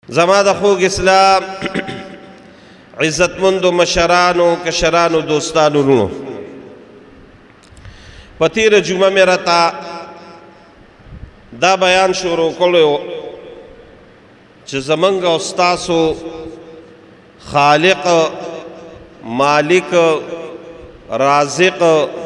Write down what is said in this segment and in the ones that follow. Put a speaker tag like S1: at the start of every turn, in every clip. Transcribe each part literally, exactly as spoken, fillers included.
S1: زما د خوږ اسلام عزتمندو مشرانو کشرانو دوستانو ورونو، په تېره جمعه مې راته دا بیان شروع کړی چې زمونږ او ستاسو خالق مالک رازق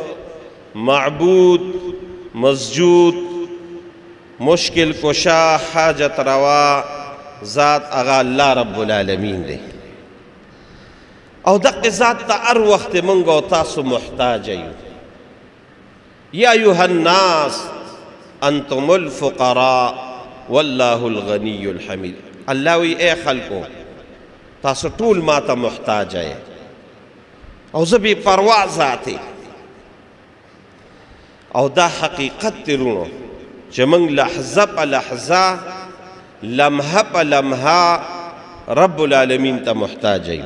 S1: معبود مسجود مشکل کشا حاجت روا ذات اغا اللہ رب العالمین دے، او دق ذات تا ار وقت منگو تاسو محتاج ایو. یا ایوہ الناس انتم الفقراء واللہ الغنی الحمید. اللہ وی اے خلقو تاسو طول ما تا محتاج ہے او زبی پرواز ذاتی او دا حقیقت ترونو چه منگ لحظه پا لحظه لمحه پا لمحه رب العالمین تا محتاج ہے.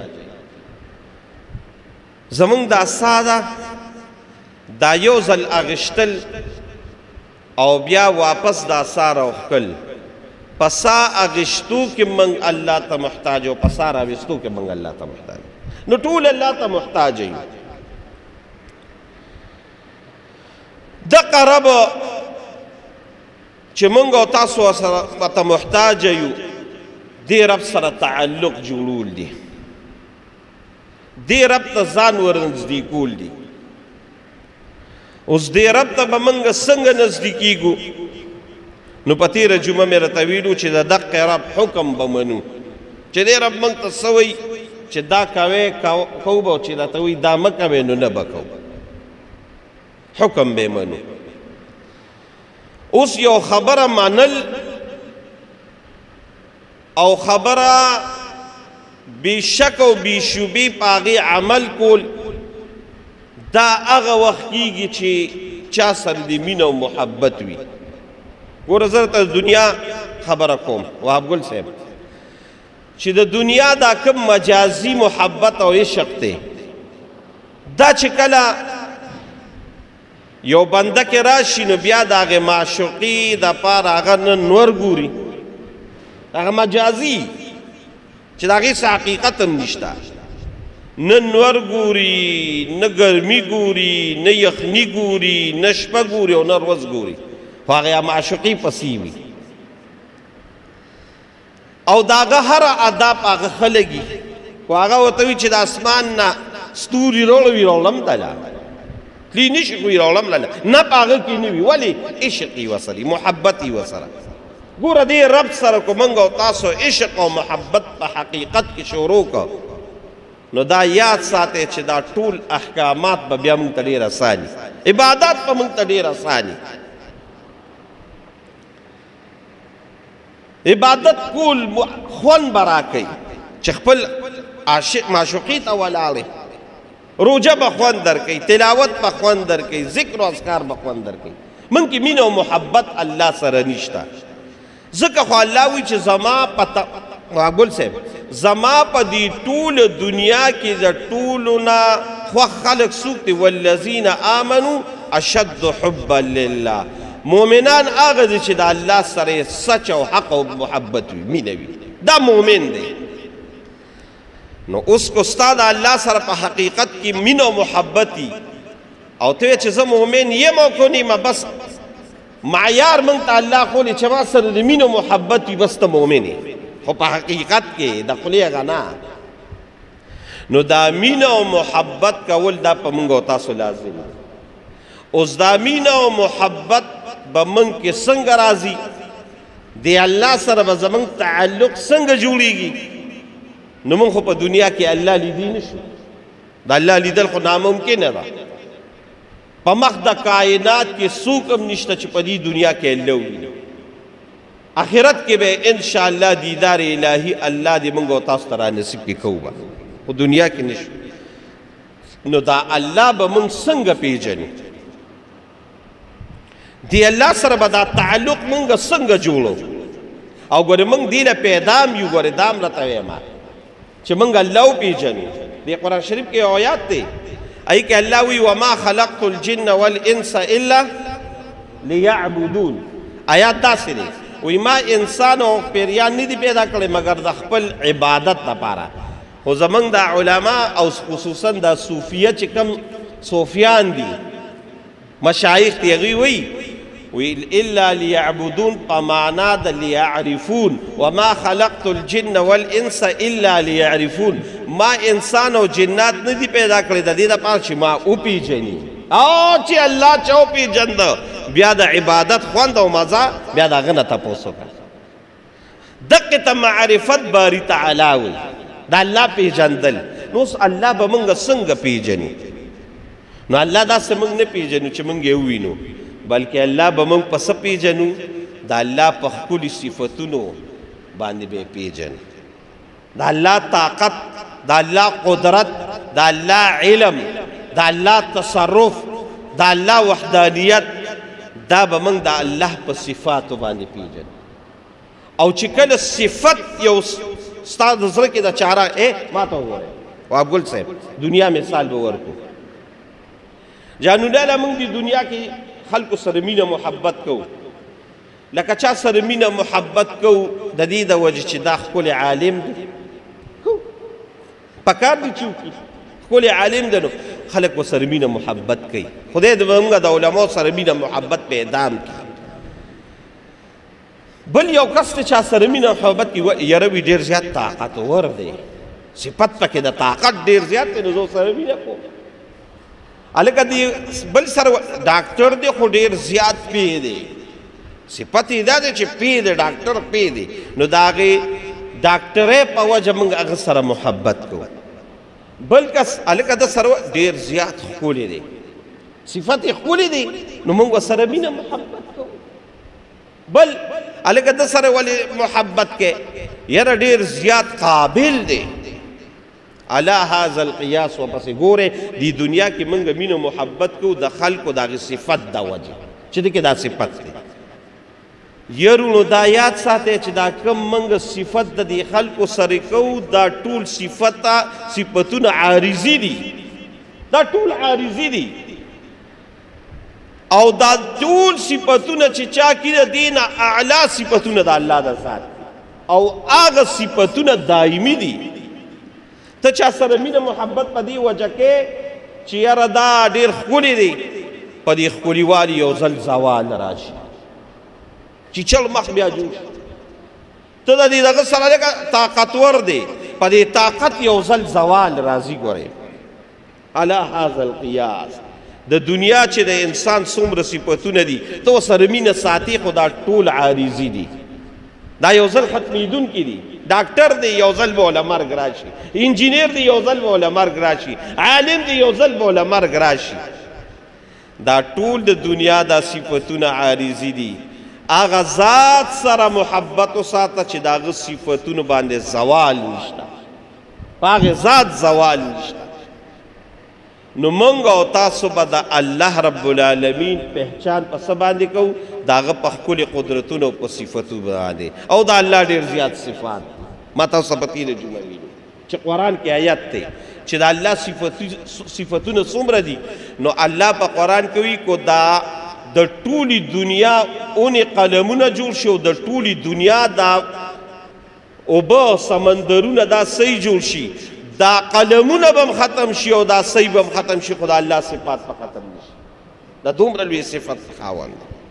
S1: زمونگ دا سادا دا یو زل اغشتل او بیا واپس دا سارا اخکل پسا اغشتو کہ منگ اللہ تا محتاج ہو پسا راوستو کہ منگ اللہ تا محتاج نو طول اللہ تا محتاج ہے. دقا رب چه منگو تاسو تا محتاج ہے دی رب سر تعلق جولول دی، دی رب تا زانور نزدیکول دی. اس دی رب تا بمنگ سنگ نزدیکی گو نو پتیر جمعہ میرا تویلو چه دا دق رب حکم بمنو چه دی رب منگ تسوی چه دا کوئے کوبا چه دا توی دا مکوئے نو نبکو حکم بے منو. اس یو خبر مانل او خبر بی شک و بی شبی پاغی عمل کول دا اغا وقت کیگی چه چا سر دی مین و محبت وی. گو رزرت از دنیا خبر کوم وحب گل صاحب چه دا دنیا دا کم مجازی محبت او عشق تے دا چه کلا یو بنده که راشی نو بیا دا آغا معشوقی دا پار آغا نور گوری آغا مجازی چه دا آغا سا حقیقت هم نشتا نه نور گوری نه گرمی گوری نه یخنی گوری نه شپه گوری و نه روز گوری خو آغا معشوقی پسیوی او دا آغا هر عداب آغا خلگی خو آغا وطوی چه دا اسمان نا ستوری رولوی رولم دلا لی نشقوی رولم للا نا پاغا کی نوی ولی عشقی وصلی محبتی وصلا. گورا دی رب سرکو منگو تاسو عشق و محبت پا حقیقت کی شروع کا نو دا یاد ساتے چه دا طول احکامات با بیا منگتا دیر آسانی عبادات پا منگتا دیر آسانی عبادت کول خون برا کئی چه خپل عاشق معشوقی تا ولالے روجہ بخوان در کئی تلاوت بخوان در کئی ذکر و اذکار بخوان در کئی من کی مین و محبت اللہ سر نشتا. ذکر خواہ اللہ وی چه زما پتا گل سے زما پا دی طول دنیا کی در طولنا خواہ خلق سوکتی والذین آمنوا اشد حبا للہ مومنان آغا دی چه دا اللہ سر سچ و حق و محبت وی مینوی دا مومن دے. نو اس کو استاد اللہ سر پا حقیقت کی من و محبتی او توی چیزا مومن یہ موقع نہیں ما بس معیار منتا اللہ خولی چما سر من و محبتی بس تا مومنی خو پا حقیقت کے دا قلی غنا نو دا من و محبت کا ول دا پا منگو تاسو لازم اس دا من و محبت با منگ کے سنگ رازی دی اللہ سر با زمان تعلق سنگ جوڑی گی نو من خو پا دنیا کی اللہ لیدی نشو دا اللہ لیدل خو ناممکن ہے دا پا مخ دا کائنات کی سوکم نشتا چی پا دی دنیا کی اللہ لیدی آخرت کے بے انشاءاللہ دیدار الہی اللہ دی منگو تاسترہ نصیب کی کوبا خو دنیا کی نشو نو دا اللہ با من سنگ پی جنی دی اللہ سر با دا تعلق منگا سنگ جوڑو او گوری منگ دیل پیدام یو گوری دام رتوی ما چه منگا اللہ پی جنی دی قرآن شریف کے آیات تے ای کہ اللہ وی وما خلقت الجن والانس الا لیعبدون آیات دا سنے وی ما انسان او پیریان نه دي پیدا کړی مګر د خپل عبادت لپاره. خو زمونږ د علما او خصوصا د صوفیه چې کوم صوفیان دي مشایخ دي هغوی وایي وی الا لیعبدون په معنا د لیعرفون وما خلقت الجن والانس الا لیعرفون. ما انسان او جنات نه دي پیدا کړی د دې دپاره چې ما وپیژني او چې الله چا وپیژند بیا د عبادت خوند او مزه بیا د هغه نه تپوس وکړه. دقې ته معرفت باري تعالی وی د الله پیژندل. نو اوس الله به موږ څنګه پیژني؟ نو الله داسې موږ نه پیژنو چې موږ یې ووینو بلکې الله به موږ په څه پیژنو؟ د الله په ښکلي صفتونو باندې به یې پیژنو. د الله طاقت، د الله قدرت، د الله علم، د الله تصرف، د الله وحدانیت، دا به موږ د الله په صفاتو باندې پیژنو. او چې کله صفت یو ستا د زړه کې د چاره ای ما ته ووایه وابګل صاحب دنیا مثال به ورکو. جانولاله موږ د دنیا کې خلکو سره مینه محبت کوو لکه چا سره مینه محبت کوو د دې د وجې چې دا ښکلی عالم دی پکار دي چې وکړي ښکلی عالم دی نو خلک ورسره مینه محبت کوي. خدای دې موږ د علماو سره مینه محبت په ادام کړي. بل یو کس ته چا سره مینه محبت کوي یاره وي ډېر زیات طاقتور دی صفت پکې د طاقت ډېر زیات دی نو زه ورسره مینه کوم. هلکه دی بل سره ډاکټر دی خو ډېر زیات پی دی صفت یې دا دی چې پی دی ډاکټر پی دی نو د هغې ډاکټرۍ په وجه موږ هغه سره محبت کوو. بل کس هلکه ده سره ډېر زیات ښکلی دی صفت یې ښکلی دی نو موږ ورسره مینه محبت کوو. بل هلکه ده سره ولې محبت کې یاره ډېر زیات قابل دی علا هذا القیاس و پسې ګورې دی دنیا کې موږ مینه محبت کوو د خلکو د هغې صفت د وجه چې دې کې دا صفت دی. یرونو دا یاد ساتئ چې دا کم موږ صفت د دې خلکو سره کوو دا ټول صفته صفتونه عارضي دي دا ټول عارضي دي او دا ټول صفتونه چې چا کې د دې نه اعلی صفتونه د الله د ذات او هغه صفتونه دایمي دي. ته چا سره مینه محبت په دې وجه کې چې یاره دا ډېر ښکلی دی په دې ښکلیوالي یو ځل زوال راشي چې چل مخ بیا جوړ شي. ته د دې دغه سره لکه طاقتور دی په دې طاقت یو ځل زوال راځي. ګورئ علا هذا القیاس د دنیا چې د انسان څومره صفتونه دي ته ورسره مینه ساتي خو دا ټول عارضي دي دا یو ځل ختمېدونکي دي. ډاکټر دی یو ځل به وله مرګ راشي انجینیر دی یو ځل به وله مرګ راشي عالم دی یو ځل به وله مرګ راشي. دا ټول د دنیا دا صفتونه عارضي دي. هغه ذات سره محبت وساته چې د هغه صفتونو باندې زوال نشته په هغې ذات زوال نشته. نو موږ او تاسو به د الله رب العالمین پهچان په څه باندې کوو؟ د هغه په ښکلي قدرتونو په صفتو باندې او د الله ډېر زیات صفات. ما تاسو په تېره جمعه ویلو چې قرآن کې آیت دی چې د الله صفتونه څومره دي نو الله په قرآن کې وایي کو دا د ټولې دنیا اونې قلمونه جوړ شي او د ټولې دنیا دا اوبه سمندرونه دا صحیح جوړ شي دا قلمونه به ختم شي او دا صحیح به ختم شي خو د الله صفات به ختم نشي. دا دومره لوی صفت خاوند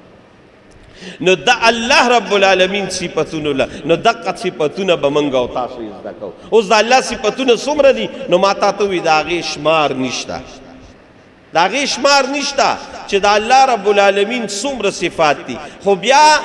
S1: نو د الله رب العالمین صفتونه له نو دقه صفتونه به موږ او تاسو یې زده کوو. اوس د الله صفتونه څومره دي نو ما تا ته وایي د هغې شمار نشته د هغې شمار نشته چې د الله رب العالمین څومره صفات دي خو بیا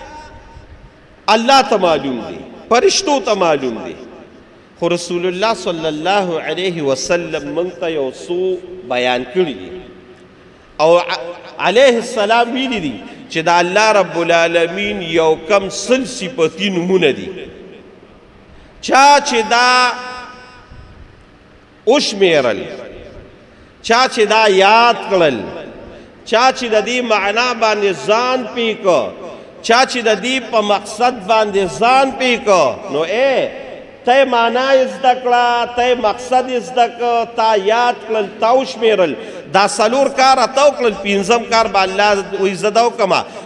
S1: الله ته معلوم دی فرشتو ته معلوم دی. خو رسول الله صلی الله علیه وسلم موږ ته یو څو بیان کړي دي او علیه السلام ویلي دي چې د الله رب العالمین یو کم سل صفتي نومونه دي. چا چې دا وشمېرل چا چې دا یاد کړل چا چې د دې معنا باندې ځان پی کو چا چې د دې په مقصد باندې ځان پی کو نو ای ته معنا یې زده کړه ته مقصد یې زده کړه تا یاد کړل تا وشمېرل دا څلور کاره تا وکړل پنځم کار به الله وایي زه دا وکړمه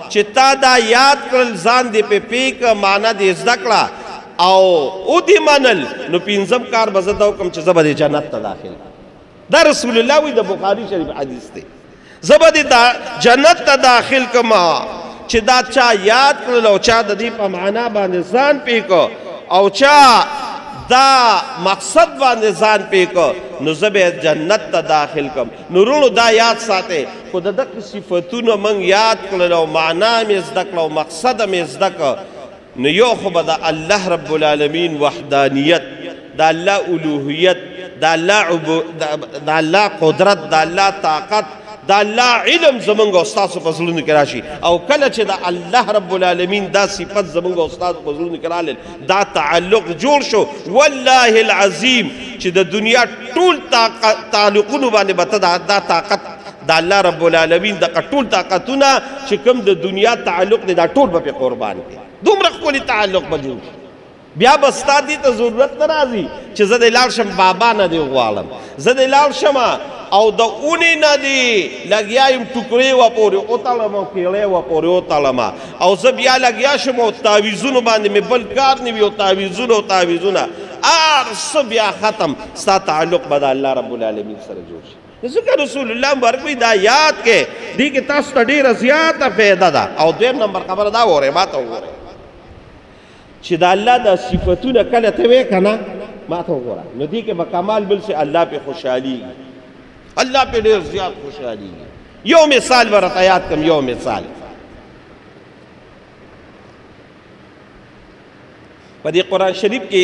S1: چې تا دا یاد کړل ځان دې په پیکه معنا دې زده کړه او او دې منل نو پنځم کار به زه دا وکړم چې زه به دې جنت ته داخل دا رسول الله وایي د بخاري شریف حدیث دی زه به دې جنت ته داخل کړم چې دا چا یاد کړل او چا د دې په معنا باندې ځان پیکه او چا دا مقصد باندې ځان پیکه نو زه به جنت ته داخل کم نو رونو دا یاد ساتئ خو د دغه صفتونه موږ یاد کړل او معنا مې زده کړه او مقصد مې زده کړه نو یو خو به د الله رب العالمین وحدانیت د الله الوهیت د الله قدرت د الله طاقت د الله علم زمونږ او ستاسو په زړونو کې راشي او کله چې د الله رب العالمین دا صفت زمونږ او ستاسو په زړونو کې رالل دا تعلق جوړ شو والله العظیم چې د دنیا ټول تعلقونو باندې به ته دا طاقت د الله رب العالمین دغه ټول طاقتونه چې کوم د دنیا تعلق دی دا ټول به پې قربان کړي دومره ښکلي تعلق به جوړ شي بیا به ستا دې ته ضرورت نه راځي چې زه دې لاړ شم بابا نه دې غواړم زه دې لاړ شم او د اونې نه دې لګیا یم ټوکرې وپورې وتړم او کیلې وپورې وتړم او زه بیا لګیا شم او تعویذونو باندې مې بل کار نه وي او تعویذونه او تعویذونه هر څه بیا ختم ستا تعلق به د الله رب العالمین سره جوړ شي ځکه رسول الله مبارک وایي دا یاد کې دې کې تاسو ته ډېره زیاته فایده ده او دویم نمبر خبره دا وورئ ما ته وګورئ چې د الله د صفتونه کله ته وې که نه ما ته وګوره نو دې کې به کمال بل شي الله پې خوشحالېږي الله پې ډېر زیات خوشحالېږي یو مثال به راته یاد کړم یو مثال په دې قرآن شریف کې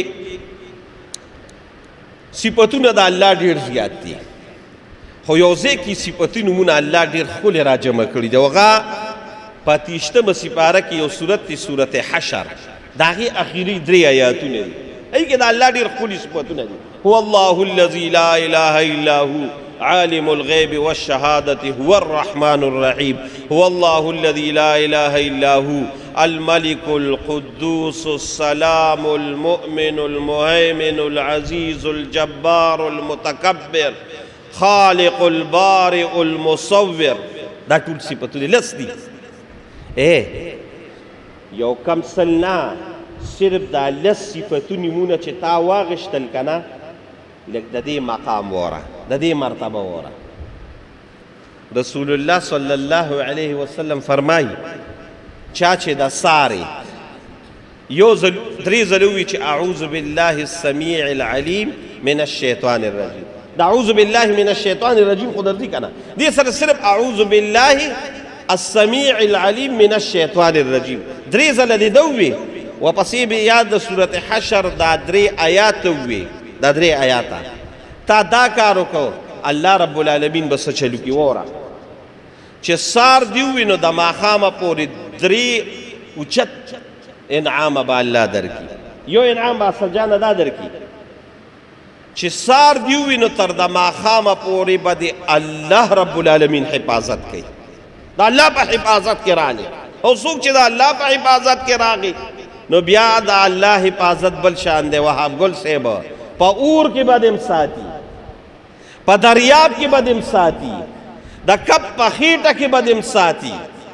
S1: صفتونه د الله ډېر زیات دي خو یو ځای کې صفتي نومونه الله ډېر ښکلي را جمع کړي دي هغه په اتهشتمه سپاره کې یو صورت دی صورت حشر د هغې اخري درې آیاتونه دي هغې کې د الله ډېر ښکلي صفتونه دي هو الله الذي لا اله الا هو عالم الغيب والشهادة هو الرحمن الرحيم هو الله الذي لا إله إلا هو الملك القدوس السلام المؤمن المهيمن العزيز الجبار المتكبر خالق البارئ المصور دا ټول صفتونه لس دي اے یو کم سلنا صرف دا لس صفتونه مونه چې تا واغشتل کنه لږ د دې مقام وره د دې مرتبه وره رسول الله صلی الله علیه وسلم فرمایي چا چې د سارې یو ځل درې ځله ووایي چې اعوذ بالله السمیع العلیم من الشیطان الرجیم د اعوذ بالله من الشیطان الرجیم خو درځي که نه دې سره صرف اعوذ بالله السمیع العلیم من الشیطان الرجیم درې ځله دې ده ووایي وپسې بیا د صورت حشر دا درې آیات ووایي دا درې آیاته تا دا کار وکړو الله رب العالمین به څه چلو کي وره چې سار دې ووي نو د ماښامه پورې درې اوچت انعامه به الله درکړي یو انعام به سجانه دا درکړي چې سار دې ووي نو تر د ماښامه پورې به د الله رب العالمین حفاظت کوي د الله په حفاظت کې راغلی او څوک چې د الله په حفاظت کې راغی نو بیا د الله حفاظت بل شان دی وهاب ګل صاحب په اور کې به دم ساتي په دریاب کې به دم ساتي د کب په خېټه کې به دم ساتي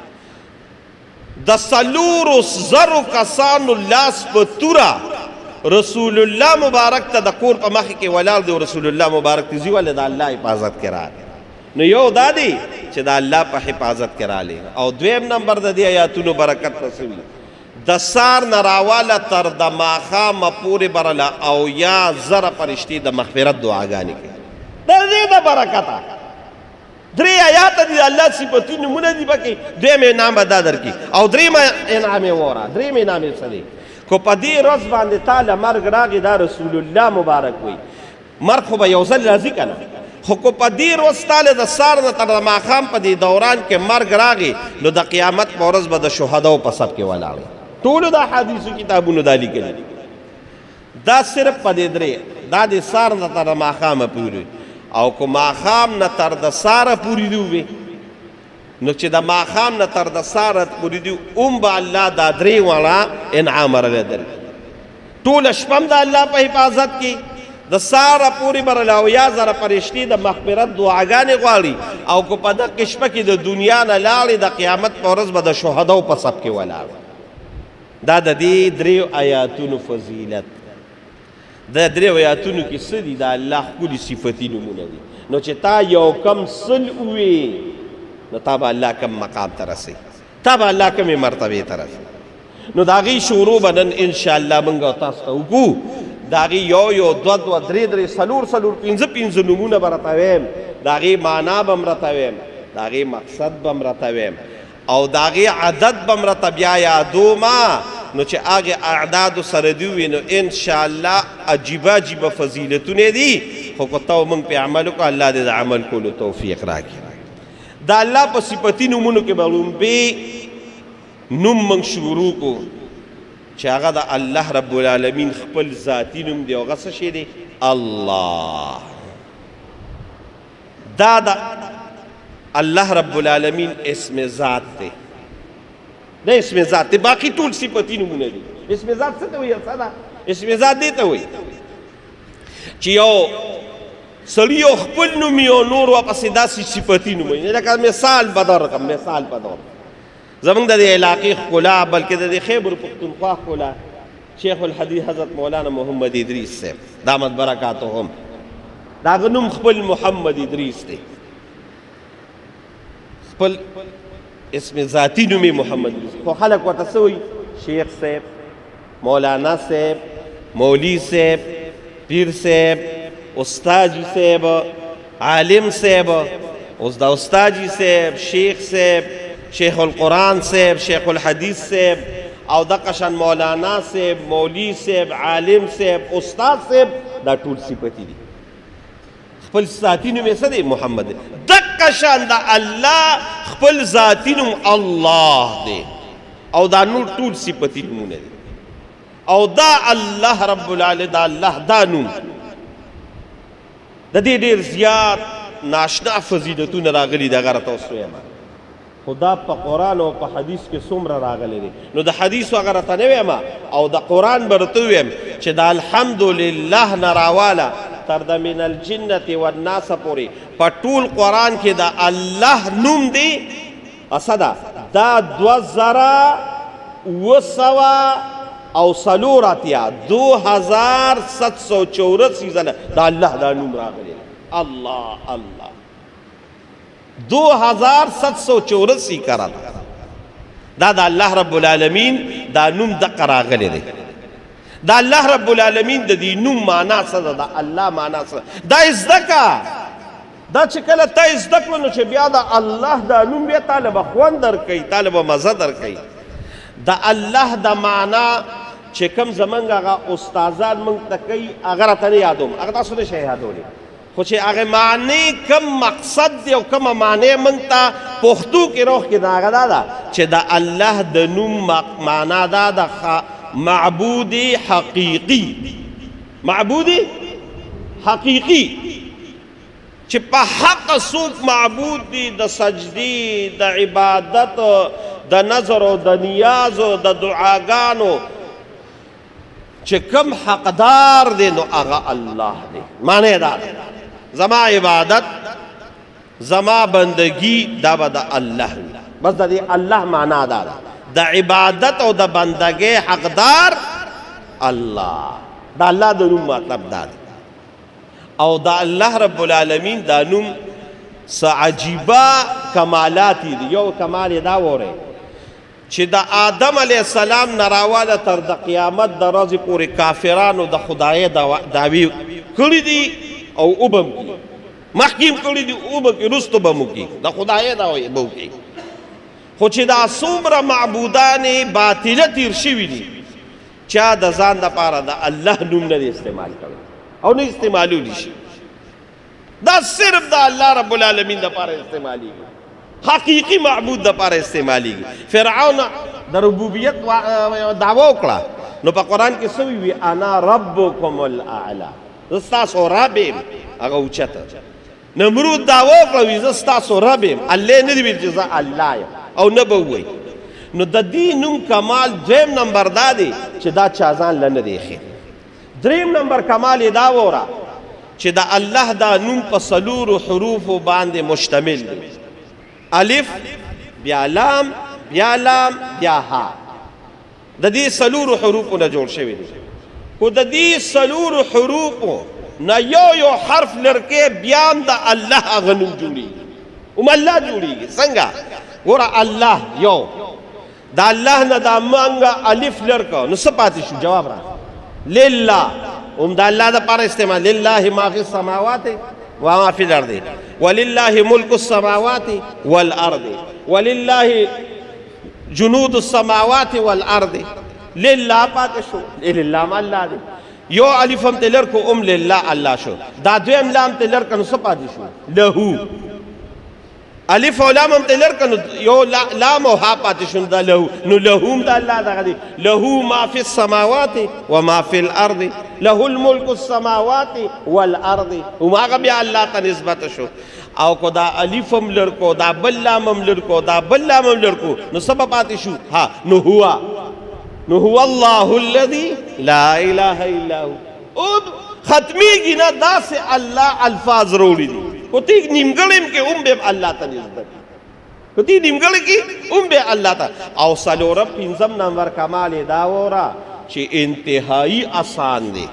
S1: د څلورو زرو کسانو لاس په توره رسول الله مبارک ته د کور په مخې کې ولاړ دی او رسول الله مبارک ته ځي ولې د الله حفاظت کې راغی نو یو دا دی چې د الله په حفاظت کې راغلی او دویم نمبر د دې آیاتونو برکت رسوي د سار نه راواله تر د ماښامه پورې برله او یا زره فرشتې د مغفرت دعاګانې کوي د دې د برکته درې آیاته دي د الله صفتي نومونه دي پکې دویم انعام به دا درکړي او درېیم انعام یې وره درېیم انعام یې څه دی خو په دې ورځ باندې تا له مرګ راغی دا رسول الله مبارک وایي مرګ خو به یو ځل راځي که نه خو که په دې ورځ تا له د سار نه تر د ماښام په دې دوران کې مرګ راغی نو د قیامت په ورځ به د شهداو په صف کې ولاړ ټولو د حدیثو کتابونو دا لیکلي دا صرف په دې درې دا د سار نه تر د ماښامه پورې او که ماښام نه تر د ساره پورې دي ووې نو چې د ماښام نه تر د ساره پورې دي اوم به الله دا درې واړه انعام رلی درکړي ټوله شپه هم د الله په حفاظت کې د ساره پورې به اویا زره فرشتې د مغفرت دعاګانې غواړي او که په دغه شپه کې د دنیا نه لاړې د قیامت په ورځ به د شهداو په صف کې ولاړ. دا د دې دریو آیاتونو فضیلت. د دریو آیاتونو کې څه دي؟ د الله ښکلي صفتي نومونه دي. نو چې تا یو کم سل ووې نو تا به الله کم مقام ته رسئ، تا به الله کمې مرتبې ته رسئ. نو د هغې شروع به نن انشاءالله موږ او تاسو ته وکړو. د هغې یو یو دوه دوه درې درې څلور څلور پنځه پنځه نومونه به راته ویم، د هغې معنا به م راته ویم، د هغې مقصد به م راته ویم او د هغې عدد به م راته بیا یادومه. نو چې هغې اعدادو سره دي وي نو انشاءالله عجیبه عجیبه فضیلتونه دي، خو که ته موږ پې عمل وکړو الله دې د عمل کولو توفیق راکړي. د الله په صفتي نومونو کې به لومبې نوم موږ شروع کړو چې هغه د الله رب العالمین خپل ذاتي نوم دی. هغه څه شی دی؟ الله. دا د الله رب العالمین اسم ذات دی. دا اسم ذات دی، باقي ټول صفتي نومونه دي. اسم ذات څه ته وایي؟ څه ده؟ اسم ذات دې ته وایي چې یو سړي یو خپل نوم یو نور ورپسې داسې صفتي نوم وایي. لکه مثال به درکړم، مثال به درکړم. زمونږ د دې علاقې ښکلا بلکې د دې خیبر پښتونخوا ښکلا شیخ الحدیث حضرت مولانا محمد ادریس صاحب دامت برکاتهم، د هغه نوم خپل محمد ادریس دی، خپل اسم ذاتي نوم یې محمد ادریس، خو خلک ورته څه وایي؟ شیخ صاحب، مولانا صاحب، مولوي صاحب، پیر صاحب، استاجي صاحب، عالم صاحب. اوس دا استاجي صاحب، شیخ صاحب، شیخ القرآن صاحب، شیخ الحدیث صاحب او دغه شان مولانا صاحب، مولوي صاحب، عالم صاحب، استاد صاحب، دا ټول صفتي دي. خپل ذاتي نوم یې څه دی؟ محمد دی. دغه شان د الله خپل ذاتي نوم الله دی او دا نور ټول صفتي نومونه دي. او دا الله رب العالمین دا الله دا نوم د دې ډېر زیات ناشنا فضیلتونه راغلي دي. هغه راته اوس ویم خو دا په قرآن او په حدیث کې څومره راغلی دی. نو د حدیثو هغه راته نه ویم او د قرآن به راته ویم چې د الحمدلله نه راواله تر د من الجنة والناس پورې په ټول قرآن کې د الله نوم دی څه ده؟ دا دوه زره اوه سوه او څلور اتیا دو هزار ست سو چورسی ځله د الله دا نوم راغلی. الله الله دو ہزار ست سو چورسی کرا دا دا اللہ رب العالمین دا نوم دقا راغلی دی. دا اللہ رب العالمین دا دی نوم مانا صدا دا اللہ مانا صدا دا ازدکا دا چکل تا ازدکلو نو چه بیا دا اللہ دا نوم بیا طالب خوان در کئی طالب مزہ در کئی. دا اللہ دا مانا چه کم زمانگ آغا استازان منگ تکی اگر اتنی یادوم اگر تا سنے شہ یادولی خو چې هغه معنی کم مقصد دی او کومه معنی موږ ته پښتو کې روح کې د هغه دا ده چې د الله د نوم معنا دا ده معبود حقیقي. معبود حقیقي چې په حق څوک معبود دی، د سجدي، د عبادت، د نظر او د نیاز او د دعاګانو چې کم حقدار دی نو هغه الله دی. معنی دا ده زما عبادت زما بندگی دا به د الله بس د دې الله معنا دا ده د عبادت او د بندګۍ حقدار الله. دا الله د نوم مطلب دا ده او دا الله رب العالمین دا نوم څه عجیبه کمالات دي. یو کمال یې دا وره چې د آدم علیه السلام نه راواله تر د قیامت د ورځې پورې کافرانو د خدایۍ دعوې کړي دي او وبم کړي، مخکې هم کړي دي اوبه کړي، وروسته به مو کړي، د خدایۍ دعوې به وکړي. خو چې دا څومره معبودانې باطله تیر شوي دي چا د ځان دپاره د الله نوم نه دی استعمال کړی او نه استعمالولی شي. دا صرف د الله رب العالمین دپاره استعمالیږي، حقیقي معبود دپاره استعمالیږي. فرعون د ربوبیت دعوه وکړه نو په قرآن کې څه وي؟ انا ربکم الاعلی، زه ستاسو رب یم هغه اوچته. نمرود دعوه وکړه وي زه ستاسو رب یم، الله نه دی ویل چې زه الله یم او نه به ووایي. نو د دې نوم کمال دویم نمبر دا دی چې دا چا ځان له نه دی ښی. دریم نمبر کمال دا وره چې د الله دا نوم په څلورو حروفو باندې مشتمل دی. الف بیا لام بیا لام بیا ها، د دې څلورو حروفو نه جوړ شوی دی. خو د دې څلورو حروفو نه یو یو حرف لرکې بیا هم د الله هغه نوم جوړېږي، هم الله جوړېږي. څنګه؟ ګوره الله یو، د الله نه دا مونږه الف لرکه نو څه پاتې شو؟ جواب را لله، هم د الله دپاره استعمال. لله ما فی السماوات وما فی الارض ولله ملک السماوات والارض ولله جنود السماوات والارض. لله پاتې شو، لله ما الله دی. یو الف هم ته لرکو ام لله الله شو. دا دویم لام ته لرکه نو څه پاتې شو؟ له. الف او لام هم ته لرکه نو یو لام او ها پاتې شو دا له. نو له هم د الله دغه دی. له ما فی السماوات وما فی الارض له الملک السماوات والارض. هم هغه بیا الله ته نسبت شو. او کو دا الف هم لرکو، دا بل لام هم لرکو، دا بل لام هم لرکو، نو څه پاتې شو؟ ها. نو هو نو هو الله الذي لا اله الا هو. او ختمیږي نه داسې الله الفاظ روړي دي. کو تی نیمګړی کې هم به الله ته نسبت، کو تی نیمګړی کې هم به الله ته. او څلورم پنځم نمبر کمال دا وره چې انتهایی آسان دی،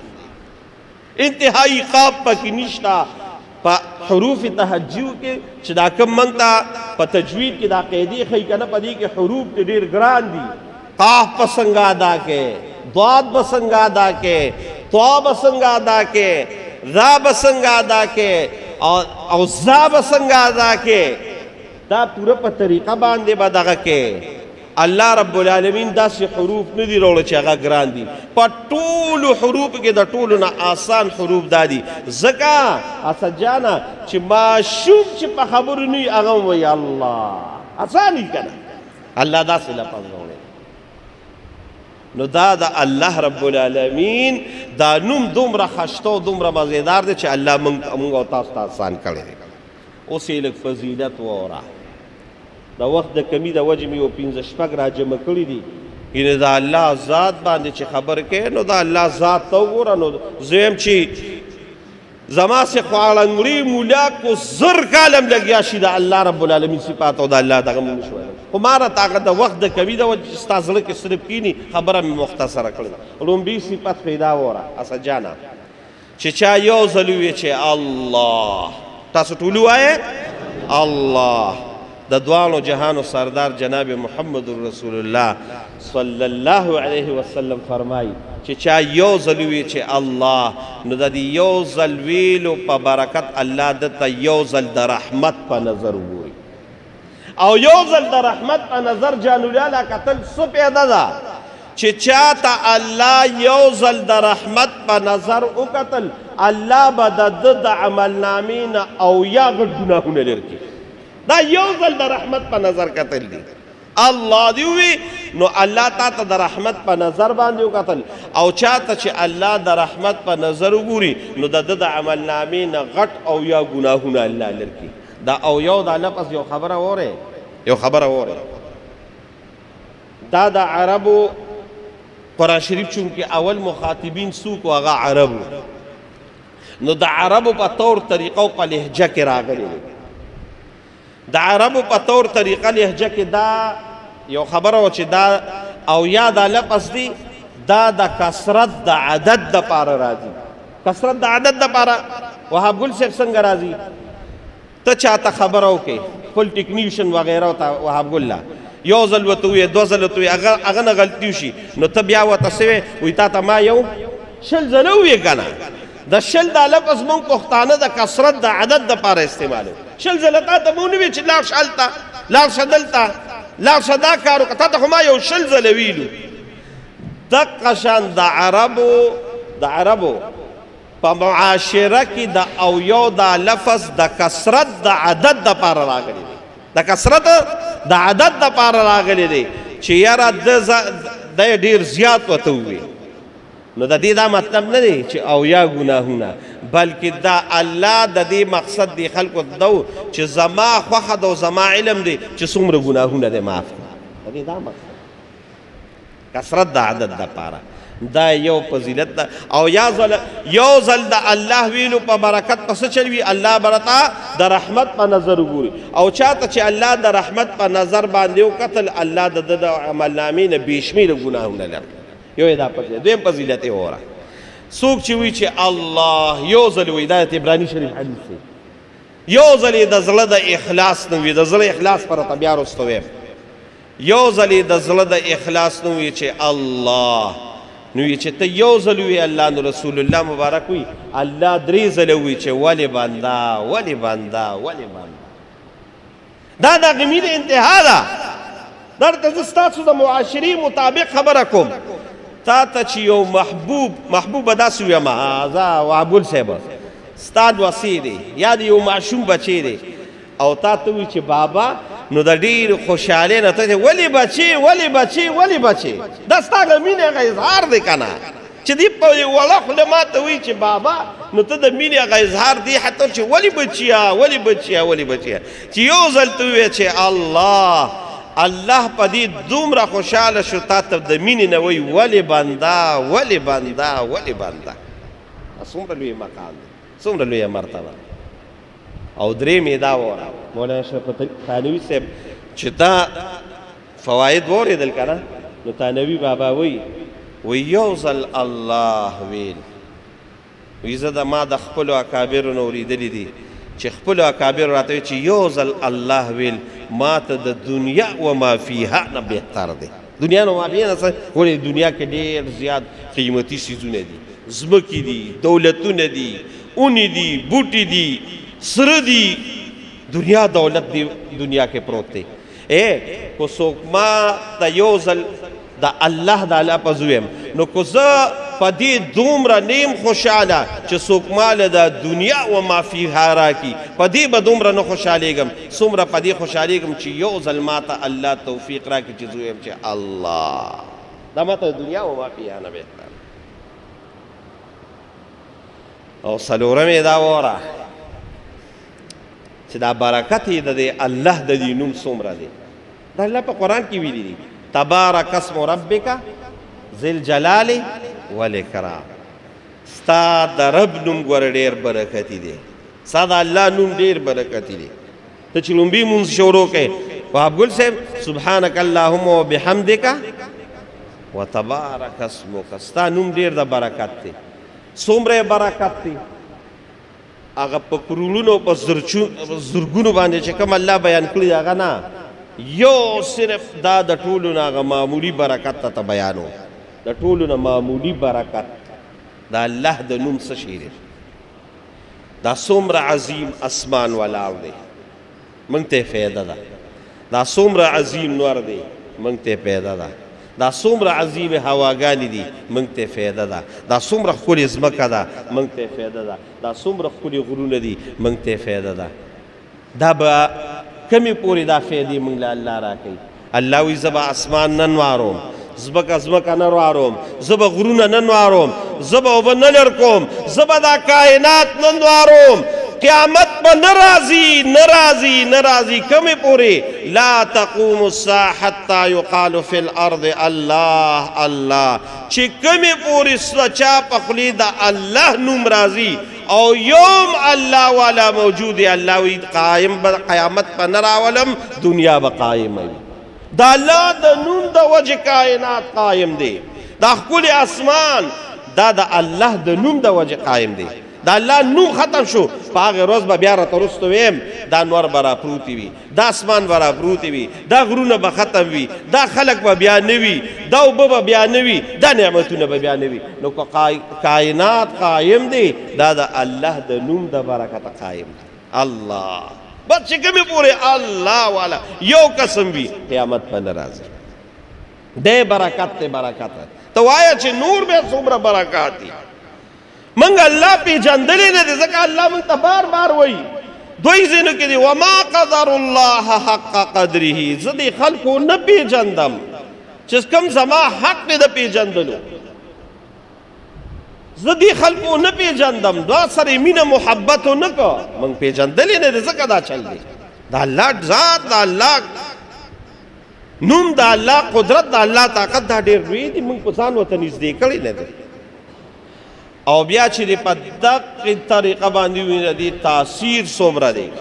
S1: انتهایی قاب پکې نشته. په حروف تهجو کې چې دا کوم موږ ته په تجوید کې دا قاعدې ښیي که نه، په دې کې حروف ډېر ګران دي. قاف به څنګه ادا کې، ضاد به څنګه ادا کې، طا به څنګه ادا کې، ذا به څنګه ادا کې، او ذا به څنګه ادا کې. دا پوره په طریقه باندې به دغه کې. الله رب العالمین داسې حروف نه دي راوړي چې هغه ګران دي. په ټولو حروفو کې د ټولو نه آسان حروف دا دي. ځکه اسد جانه چې ماشوم چې په خبرو نه وي هغه وایي الله، آسان وي که نه؟ الله داسې لفظ راوړي. نو دا د الله رب العالمین دا نوم دومره خشته او دومره مزیدار دی چې الله موږ او تاسو ته آسان کړی دی. اوس یې لږ فضیلت واوره. د وخت د کمي د وجې مې یو پنځه شپږ راجمع کړي دي. یعنې د الله ذات باندې چې خبر کوې نو د الله ذات ته وګوره. نو زه یم چې زما سې خواړنګړي مولا کو زر کالم لګیا شي د الله رب العالمین صفات او د الله دغه مونږ شوی. خو ما راته هغه د وخت د کمي د وجې ستا زړه کې صرف کیني خبره مې مختصره کړې. لومبي صفت پیدا وره اسد جانه چې چا یو ځل وویې چې الله، تاسو ټول ووایې الله. د دوانو جهانو سردار جناب محمد رسول الله صلی الله علیه وسلم فرمایي چې چا یو ځل وویې چې الله، نو د دې یو ځل ویلو په برکت الله دته یو ځل د رحمت په نظر وګوري. او یو ځل د رحمت په نظر جانولیاله کتل څه پیدا ده چې چا ته الله یو ځل د رحمت په نظر وکتل، الله به د ده د عملنامې نه اویا غټ ګناهونه لرې کړي. دا یو ځل د رحمت په نظر کتل دي. الله دی وی نو الله تا ته د رحمت په نظر باندې وکتل. او چاته چې الله د رحمت په نظر وګوري نو د ده د عملنامې نه غټ اویا ګناهونه الله لرې کړي. دا اویا دا لفظ یو خبره اورئ، یو خبره اورئ. دا د عربو قرآن شریف چونکې اول مخاطبین څوک و هغه عربو، نو د عربو په طور طریقه او په لهجه کې راغلی دی. د عربو په طور طریقه لهجه کې دا یو خبره و چې دا او یا دا لفظ دی دا د کثرت د عدد دپاره راځي. کثرت د عدد دپاره وهاب ګل صاحب څنګه راځي؟ ته چاته خبره وکړې خپل ټیکنیشن وغیره ته وهاب ګل له یو ځل ورته ووایې دوه ځله ورته ووایې هغه نه غلطي وشي نو ته بیا ورته څه وایې وایي تا ته ما یو شل ځله ووایې که نه. د شل دا لفظ مونږ پښتانه د کثرت د عدد دپاره استعمالوو. شل ځله تا ته مو نه وایي چې لاړ شه هلته، لاړ شه دلته، لاړ شه دا کار وکړه. تا ته خو ما یو شل ځله ویلو. دقه شان د عربو د عربو په معاشره کې د اویو دا لفظ د کثرت د عدد دپاره راغلی دی. د کثرت د عدد دپاره راغلی دی چې یاره دی ډېر زیات ورته ووایي. نو د دې دا مطلب نه دی چې اویا ګناهونه، بلکې دا الله د دې مقصد دی خلکو ته دو چې زما خوښه ده او زما علم دی چې څومره ګناهونه دی معاف کړه. د دې دا مقصد کثرت د عدد دپاره. دا یو فضیلت ده او یا ځل یو ځل د الله ویلو په برکت په څه چل وي الله برتا د رحمت په نظر وګوري او چاته چې الله د رحمت په نظر باندې وکتل الله د د عملنامې نه بې شمېره ګناهونه لري یو یې دا فضیلت دویم فضیلت یې وره څوک چې وي چې الله یو ځل وي دا د عبراني شریف حدیث دی یو ځل یې د زړه د اخلاص نه وي د زړه اخلاص پر ته بیا وروسته ویم یو ځل یې د زړه د اخلاص نه وي چې الله نو یې چې ته یو ځل وي الله نو رسول الله مبارک وي الله درې ځله وي چې ولې بنده ولې بنده ولې بنده دا د غمي د انتها ده درته زه ستاسو د معاشرې مطابق خبره کوم تا ته چې یو محبوب محبوب به داسې ویم زه وهبګل صاحب ستا دوسي دی یا د یو معشوم بچی دی او تا ته وي چې بابا نو د ډېر خوشحالۍ نه ته ولې بچې ولې بچې ولې بچې دا ستا د مینې هغه اظهار دی که نه چې دی په وړه خوله ما ته وایي چې بابا نو ته د مینې هغه اظهار دی حتی چې ولې بچیا ولې بچیا ولې بچیا چې یو ځل ته ووایې چې الله الله په دې دومره خوشحاله شو تا ته د مینې نه وایي ولې بنده ولې بنده ولې بنده څومره لوی مقام دی څومره لویه مرتبه او درې مې دا وره مولانا اشرف تھانوي صاحب چې دا فواید واورېدل که نه نو تھانوي بابا وایي وی یو ځل الله ویل وی زه د ما د خپلو اکابرو نه اورېدلي دي چې خپلو اکابرو راته وایي چې یو ځل الله ویل ما ته د دنیا و ما فیها نه بهتر دی دنیا نه ما فیها نه څه ولې دنیا کې ډېر زیات قیمتي څیزونه دي ځمکې دي دولتونه دي اونې دي بوټي دي سره دي دنیا دولت دی دنیا کې پروت دی اے کو څوک ما ته یو ځل د الله د الله په زویم نو کو زه په دې دومره نیم خوشحاله چې څوک ماله د دنیا و ما فیها راکي په دې به دومره نه خوشحالېږم څومره په دې خوشحالېږم چې یو ځل ما ته الله توفیق راکړي چې زه ویم چې الله دا ما ته د دنیا و ما فیها نه بهتر او څلورم یې دا وره چې دا برکت یې د دې الله د دې نوم څومره دی دا الله په قرآن کې ویلي دي تبارک اسم ربک ذی الجلال والاکرام ستا د رب نوم ګوره ډېر برکتي دی ستا د الله نوم ډېر برکتي دی ته چې لومبي مونځ شروع کوې وهبګل صاحب سبحانک اللهم وبحمدک وتبارک اسمک ستا نوم ډېر د برکت دی څومره برکت دی هغه په کرونو په زرګونو باندې چې کوم الله بیان کړي هغه نه یو صرف دا د ټولو نه هغه معمولي برکت ته بیانو د ټولو نه معمولي برکت د الله د نوم څه شی دی دا څومره عظیم اسمان ولاړ دی موږ ته فایده ده دا څومره عظیم نور دی موږ ته فایده ده دا څومره عظیم هواګانې دي موږ ته فایده ده دا څومره ښکلې ځمکه ده موږ ته فایده ده دا څومره ښکلې غرونه دي موږ ته فایده ده دا به کمې پورې دا فایدې موږ له الله راکوي الله وایي زه به اسمان نه نواروم ځمکه ځمکه نه نواروم زه به غرونه نه نواروم زه به اوبه نه لر کوم زه به دا کائنات نه نواروم قیامت به نه راځي نه راځي نه راځي کمې پورې لا تقوم الساعة حتى يقال في الارض الله الله چې کمې پورې چا په خولې د الله نوم راځي او یوم الله والا موجود دی الله وی قائم قیامت په نه راولم دنیا به قایمه وي د الله د نوم د وجه کائنات قایم دی دا ښکلی اسمان دا د الله د نوم د وجه قایم دی دا الله نوم ختم شو په هغې ورځ به بیا راته وروسته ویم دا نور به راپروتې وي دا اسمان به راپروتې وي دا غرونه به ختم وي دا خلک به بیا نه وي دا اوبه به بیا نه وي دا نعمتونه به بیا نه وي نو که کائنات قایم دی دا د الله د نوم د برکته قایم دی الله بس چې کومې پورې الله والا یو قسم وي قیامت به نه راځي دی برکت دی برکت ته وایه چې نور بیا څومره برکات دي منگ اللہ پیجندلی نه دی ځکه الله منگ ته بار بار وی دوی ځینو کې دی وما قدر الله حق قدره زه دې خلکو نه پیجندم چې کوم زما حق دی د پیجندلو زه دې خلکو نه پیجندم دا سره مینه محبت نه کو منگ پیجندلی نه دی ځکه دا چل دی دا الله ذات دا الله نوم د الله قدرت د الله طاقت دا ډېر لوی دي موږ په ځان ورته نږدې کړی نه دی او بیا چې د په دقې طریقه باندې وینه دي تاثیر څومره دی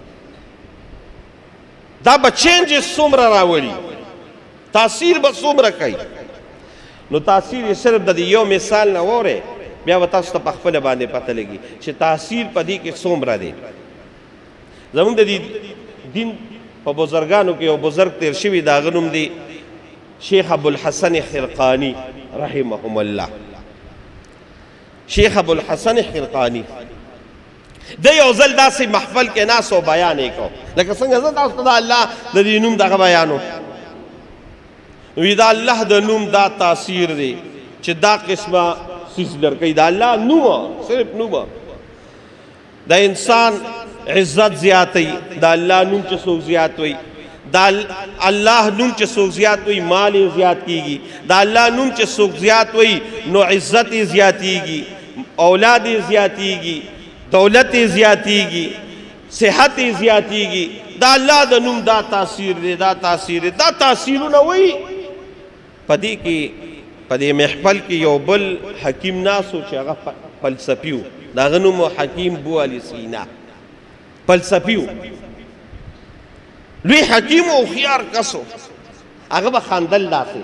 S1: دا به چینجز څومره راولي تاثیر به څومره کوي نو تاثیر یې صرف د یو مثال نه وره بیا به تاسو ته په خپله باندې پته لګي چې تاثیر په دې کې څومره دی زموږ د دې دین په بزرګانو کې یو بزرګ تیر شوي د هغه نوم دی شیخ ابوالحسن خرقاني رحمهم الله شیخ ابوالحسن خرقاني د یو ځل داسې محفل کې ناست او بیان یې کو لکه څنګه زه تاسو ته د الله د دې نوم دغه بیانو وی دا الله د نوم دا تاثیر دی چې دا قسمه څیز لرکوي د الله نومه صرف نومه د انسان عزت زیاتوي د الله نوم چې څوک زیات وي دا الله نوم چې څوک زیات وي مال یې زیات کیږي د الله نوم چې څوک زیات وي نو عزت یې زیاتیږي اولاد یې زیاتیږي دولت یې زیاتیږي صحت یې زیاتیږي دا الله د نوم دا تاثیر دی دا تاثیر دی دا تاثیرونه وایي په دې کې په دې محفل کې یو بل حکیم ناسو چې هغه فلسفي و د هغه نوم حکیم بو علي سینا فلسفي و لوی حکیم او هوښیار کس و هغه به خندل داسې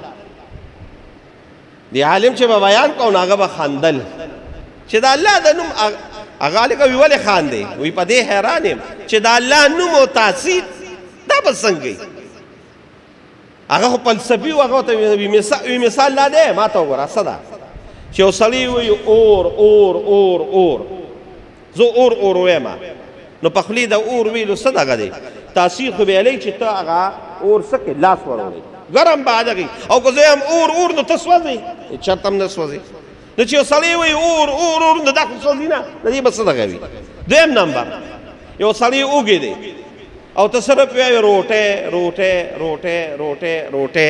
S1: د عالم چې به بیان کو نو هغه به خندل چې د الله د نوم هغه هلکه وی ولې خاندې وی په دې حیران یم چې د الله نوم او تاثیر دا به څنګه هغه خو فلسفي و هغه ته وی مثال لا دی ما ته وګوره څه ده چې یو سړی وایي اور اور اور اور زه اور اور وایم نو په خولې د اور ویلو څه دغه دی تاثیر خو به یې چې ته هغه اور څه کې لاس وروړې ګرم به هغې او که زه یم اور اور نو ته سوځې چېرته هم نه سوځې نو چې یو سړی وایي اور اور اور نو دا خو سوځي نه د دې به څه دغه وي دویم نمبر یو سړی اوږې دی او ته صرف وایي روټۍ روټۍ روټۍ روټۍ روټۍ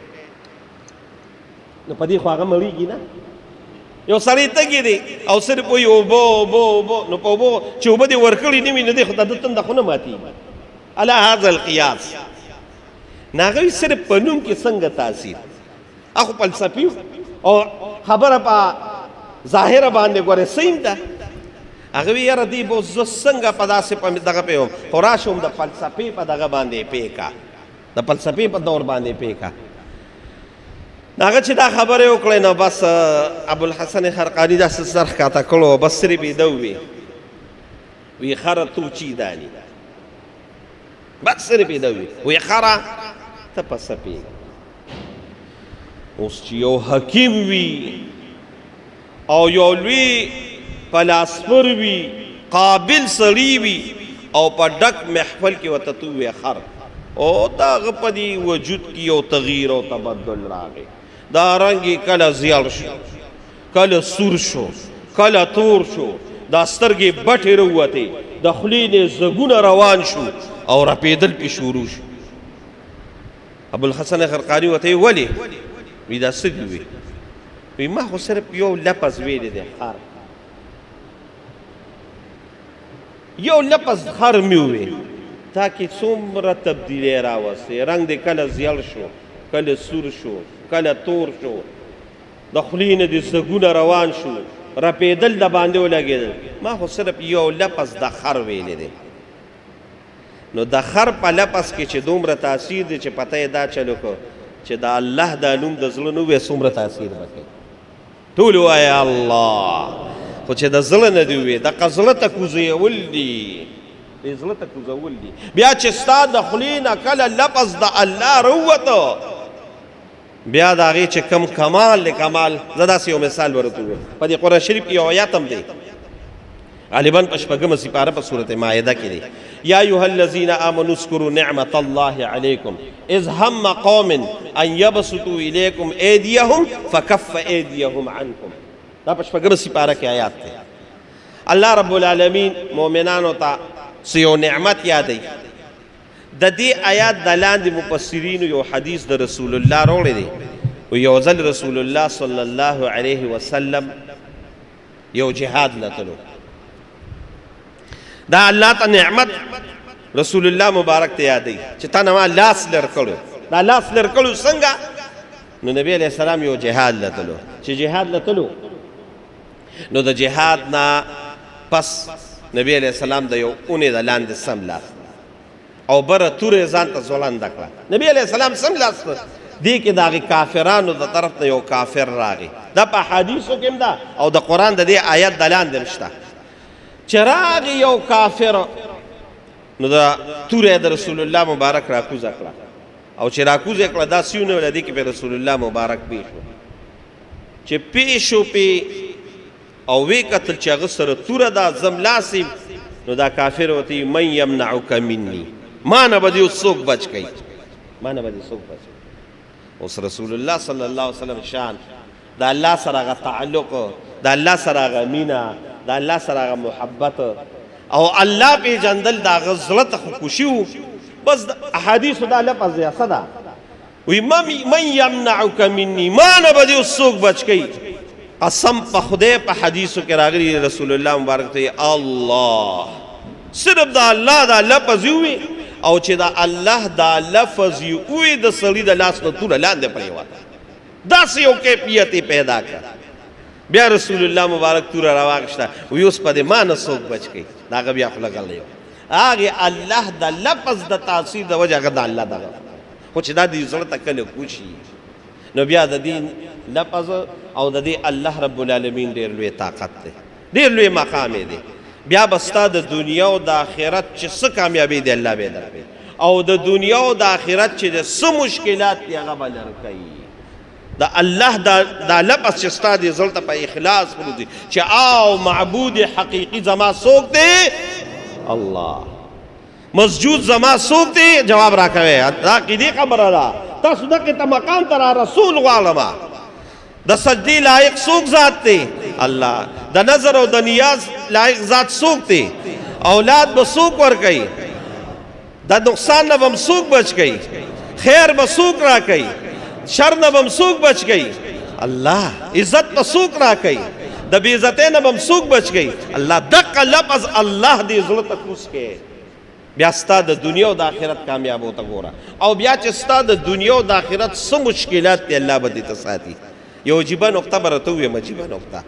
S1: نو په دې خو هغه مړېږي نه یو سړی تږی دی او صرف وایي اوبه اوبه اوبه نو په اوبو چې اوبه دې ورکړي نه وي نو دی خو د ده تنده خو نه ماتېږي علی هذا القیاس نو هغه وي صرف په نوم کې څنګه تاثیر هغه فلسفي او خبره په ظاهره باندې ګورې صحیح ده هغه وی یاره دی به زه څنګه په داسې په دغه پې وم خو راشم د فلسفې په دغه باندې پې کا د فلسفې په دور باندې پې کا هغه چې دا خبرې وکړې نو بس ابوالحسن خرقاني داسې سر ښکته کړو بس صرف یې ده ووي وی خره تو چیداني بس صرف یې ده ووي وی خره ته په سپېږه اوس چې یو حکیم وي او یو لوی فلاسفر وي قابل سړی وي او په ډک محفل کې ورته ته ووایې خر او د هغه په دې وجود کې یو تغییر او تبدل راغی دا رنګ یې کله زیړ شو کله سور شو کله تور شو دا سترګې بټې راووتې د خولې نه زګونه روان شو او رپېدل پې شروع شو ابوالحسن خرقاني ورته یې ولې وی دا څه دي وی وی ما خو صرف یو لفظ ویلی دی خر یو لفظ خر مې ووی تا کې څومره تبدیلی راوستې رنګ دی کله زیړ شو کله سور شو کله تور شو د خولې نه دې زګونه روان شو رپېدل د باندې ولګېدل ما خو صرف یو لفظ د خر ویلی دی نو د خر په لفظ کې چې دومره تاثیر دی چې پته یې دا چلو کو چې د الله دا نوم د زړه نه ووایې څومره تاثیر به کوي ټول ووایه الله خو چې د زړه نه دې ووایې دغه زړه ته کوزول دي دې زړه ته کوزول دي بیا چې ستا د خولې نه کله لفظ د الله راووته بیا د هغې چې کم کمال دی کمال زه داسې یو مثال به ورته ووایم په دې قرآن شریف کې یو آیات هم دی غالبا په شپږمه سپاره په صورت مائده کې دی یا ایها الذین آمنوا اذکروا نعمة الله علیکم اذ هم قوم ان یبسطوا الیکم ایدیهم فکف ایدیهم عنکم دا په شپږمه سپاره کې آیات دی الله رب العالمین مؤمنانو ته څه یو نعمت یادوي د دې آیات د لاندې مفسرینو یو حدیث د رسول الله راوړی دی و یو ځل رسول الله صلی الله علیه وسلم یو جهاد له تلو دا الله ته نعمت رسول الله مبارک ته یادوي چې تا نه ما لاس لر کړو دا لاس لر کړو څنګه نو نبی علیہ السلام یو جهاد لتلو چې جهاد لتلو نو د جهاد نه پس نبی علیہ السلام د یو اونې د لاندې سم لاس او بره تورې ځان ته ځوړنده کړه نبی علیہ السلام سم لاس دې کې د هغې کافرانو د طرف نه یو کافر راغی دا په احادیثو کې هم ده او د قرآن د دې آیت د لاندې هم شته چې راغی یو کافر نو د تورې د رسول الله مبارک راکوزه کړه او چې راکوزه کړه دا سیونه وله دې کې په رسول الله مبارک پیښ و چې پیښ و پې او وی کتل چې هغه سره توره ده زملاسي نو دا کافر ورته من یمنعک مني ما نه به دې څوک بچ کوي ما نه به دې څوک بچ کوي اوس رسول الله صلی الله علیه وسلم شان د الله سره هغه تعلق د الله سره هغه مینه د الله سره هغه محبت او الله پېژندل د هغه زړه ته خو خوشي و بس د احادیثو دا لفظ دی څه ده وی من یمنعک مني ما نه به دې څوک بچ کوي قسم په خدای په حدیثو کې راغلي رسول الله مبارک ته الله صرف د الله دا لفظ وي او چې دا الله دا لفظ وي د سړي د لاس نه توره لاندې پرېوته داسې یو کیفیت یې پیدا کړه بیا رسول الله مبارک توره راواخیسته وی اوس په دې ما نه څوک بچ کوي د هغه بیا خوله ګلی هغې الله د لفظ د تاثیر د وجې هغه د الله دغه خو چې دا دې زړه ته کله کوشي نو بیا د دې لفظ او د دې الله رب العالمین ډېر لوی طاقت دی ډېر لوی مقام دی بیا به ستا د دنیا او د آخرت چې څه کامیابي دی الله به یې درکوي او د دنیا او د آخرت چې د څه مشکلات دي هغه به لرې کوي د الله دا لفظ چې ستا دې زړه ته په اخلاص پروت چې او معبود حقیقي زما څوک دی الله مسجود زما څوک دی جواب راکوئ دا عقیدې خبره ده تاسو دغې ته مقام ته را رسول غواړمه د سجدې لایق څوک ذات دی الله د نظر او د نیاز لایق ذات څوک دی اولاد به څوک ورکوي د نقصان نه به هم څوک بچ کوي خیر به څوک راکوي شر نه به هم څوک بچ کوي الله عزت به څوک راکوي د بې عزتۍ نه به هم څوک بچ کوي الله دقه لفظ الله دې زړه ته کوز کړي بیا ستا د دنیا او د آخرت کامیابو ته ګوره او بیا چې ستا د دنیا او د آخرت څه مشکلات دي الله به دې ته ساتي یو عجیبه نقطه به راته ووایم عجیبه نقطه